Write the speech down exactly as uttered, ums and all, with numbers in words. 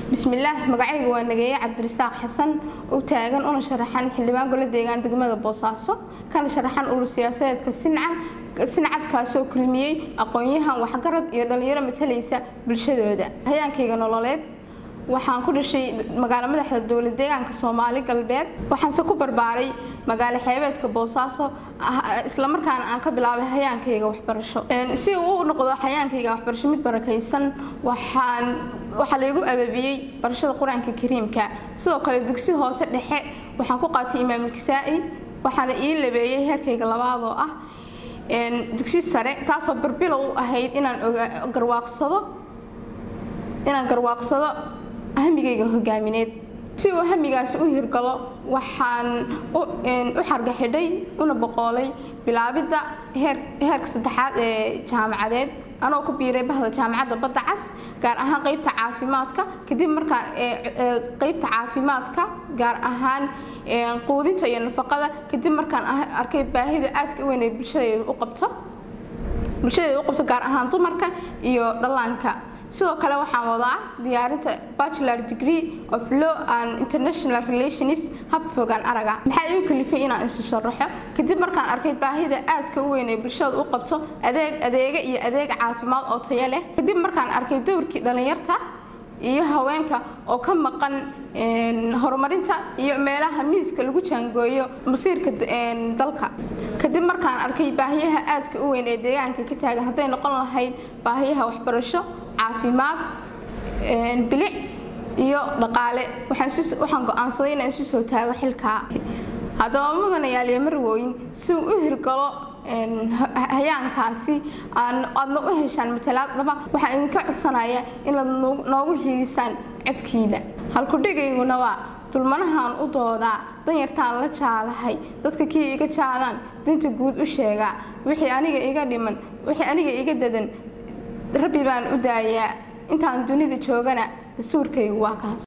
بسم الله مقعيق ونجية عبد الرزاق حسن وتاجن أنا شرحان حلمان قلت ديجان دقمة بوصاصة كان شرحان أول سياسات كسنعان سنعد كاسو كلمية أقويها وحجرت يدليرة متليسة بالشدة هيان كيجان ولاد waxaan ku dhashay magaalo madaxda dawladda deegaanka Soomaali galbeed waxaan soo ku barbaaray magaalo xeebeedka Boosaaso isla markaana aan ka bilaabay hayaankayga waxbarasho si uu u noqdo hayaankayga waxbarasho mid barakaysan waxaan waxa la igu ababiyay barashada Quraanka Kariimka sidoo kale dugsi hoose dhexe waxaan ku qaatay Imaam Kisaa'i waxaan ii labeeyay heerkayga labaad oo ah dugsi sare taasoo barbilow ahayd inaan garwaaqsado inaan garwaaqsado ahmigayga hogaamineed si uu ahmigaas u hirgalo waxaan u xargaxidhay una boqolay bilaabida heer heerka saddexaad ee jaamacadeed anoo ku biiray bahda jaamacadda Badda Cas gaar ahaan qaybta caafimaadka kadib markaan qaybta caafimaadka gaar ahaan quudinta iyo nafaqada kadib markaan arkay baahida aadka u weyn ee bulshada u qabto bulshada u qabto gaar ahaan dumarka iyo dhallaanka sidoo kale waxaan wadaa diyaarinta bachelor degree of law and international relations hab fogaan araga maxay u kalifay inaan is sharaxo kadib markaan arkay baahida aadka u weyn ee bulshada u qabto adeeg adeega iyo adeeg caafimaad oo tayo leh kadib markaan arkay doorkii dhalinyarta iyo haweenka oo ka maqan horumarinta iyo meelaha miiska lagu jaangooyo masiirka dalka kadib markaan arkay baahiyaha aadka u weyn ee deegaanka ka taagan haday noqon lahayd baahiyaha waxbarasho caafimaad bilic iyo dhaqaale waxaan waxaan go'aansaday inaan isu soo taago xilka hadaba mudanayaal marwooyin si uu u hirgalo hayaankaasi aan adna u heshaan matalaad laba waxaan idinka codsanayaa in la noogu hiilisaan codkiina halku dhigayguna waa dulmanahan u doodaa danyartaan la jaalahay dadka kii iga jaadaan dinta guud u sheega wixii aniga iga dhiman wixii aniga iga dadan rabbi baan u daayaa intaan dunida joogana dastuurkaygu waa kaas